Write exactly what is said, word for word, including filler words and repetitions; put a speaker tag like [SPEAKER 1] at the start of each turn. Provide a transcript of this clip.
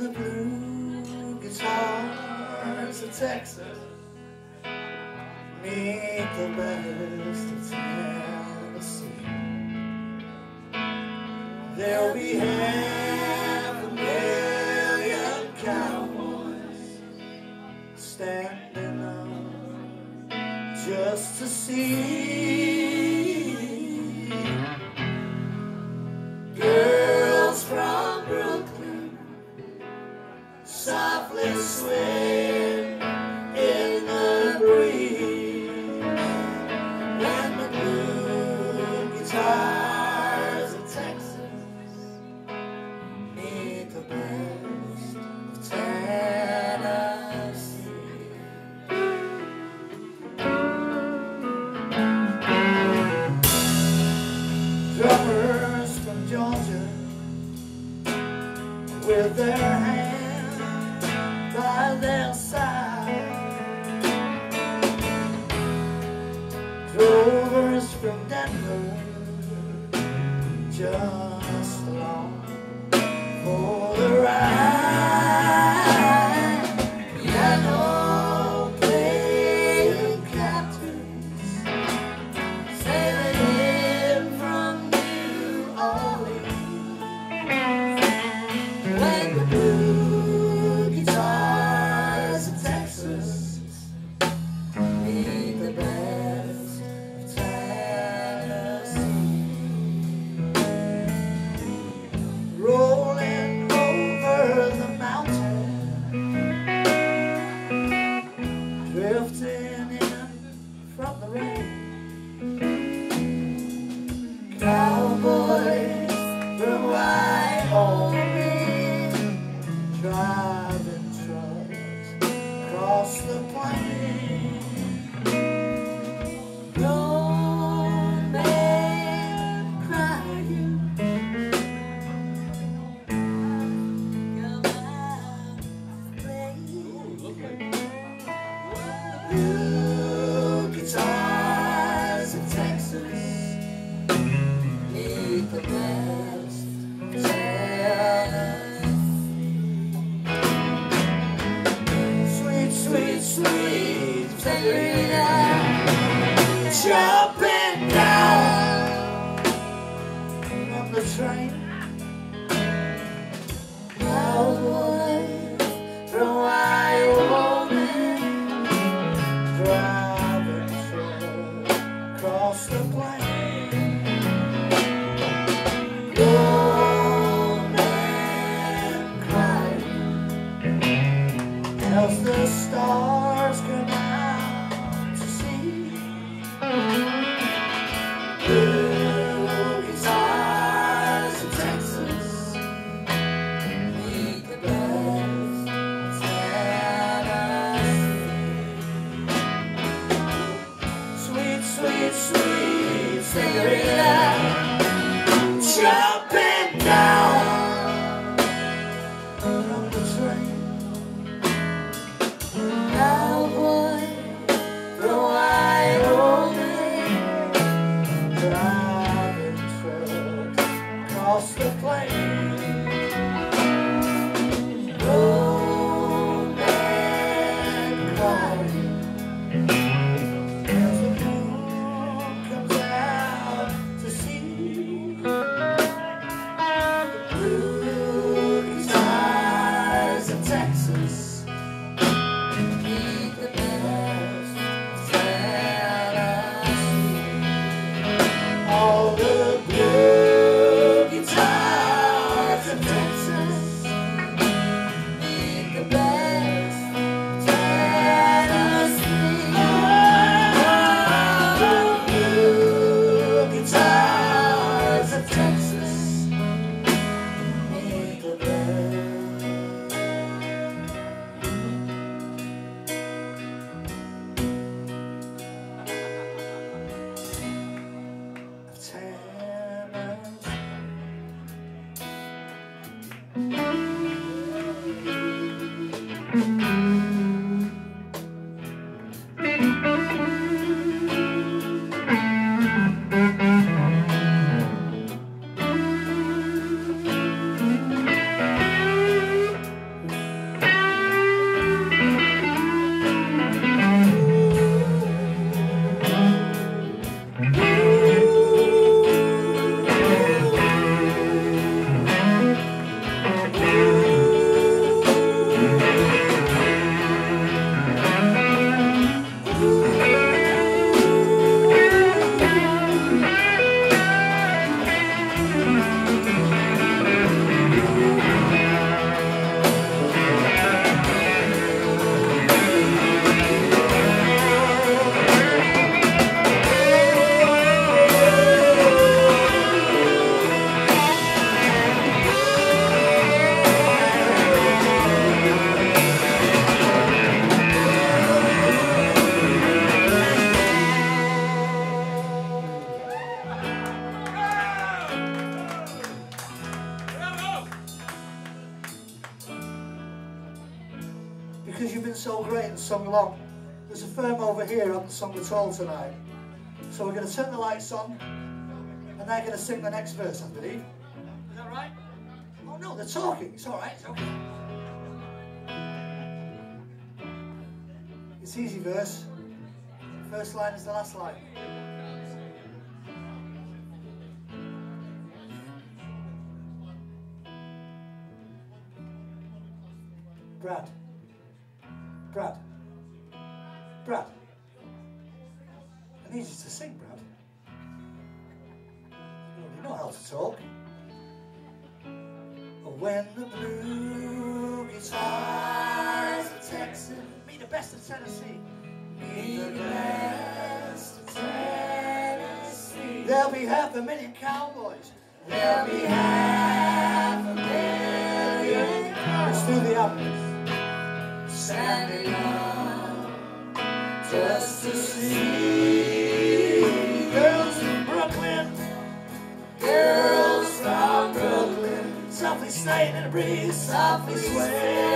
[SPEAKER 1] the blue guitars of Texas meet the best of Tennessee. There'll be half a million cowboys standing up just to see girls from Brooklyn softly swaying in the breeze when the blue guitars of Texas meet the best of Tennessee. Drummers from Georgia with their hands by their side, drovers from Denver just along for the ride, piano playing captains sailing in from New Orleans when the blue guitars of Texas meet the best of Tennessee. Rolling over the mountain, drifting in from the rain, cowboys from Wyoming driving trucks across the plain. Grown men crying, come out to play. Blue guitars of Texas meet the best of Tennessee. Sweet, sweet, sweet Senorita, jumping down from the train. Cowboy from Wyoming driving truck across the plain. Old man crying as the stars come out to sea. Blue guitars of Texas meet the best of Tennessee. Sweet, sweet, sweet Senorita, jumping down from the train. Cowboy from Wyoming driving trucks across the plain. Old man crying as the blue so great and sung along. There's a firm over here who haven't sung at all tonight. So we're going to turn the lights on, and they're going to sing the next verse, I believe. Is that right? Oh no, they're talking. It's all right. It's okay. It's easy verse. First line is the last line. Brad. Brad. Brad. I need you to sing, Brad. You know how to talk. When the blue guitars of Texas meet the best of Tennessee, meet the best of Tennessee, there'll be half a million cowboys. There'll be half a million cowboys. Let's do the album. Standing up just to see girls from Brooklyn, girls from Brooklyn, softly swaying in a breeze, softly swaying.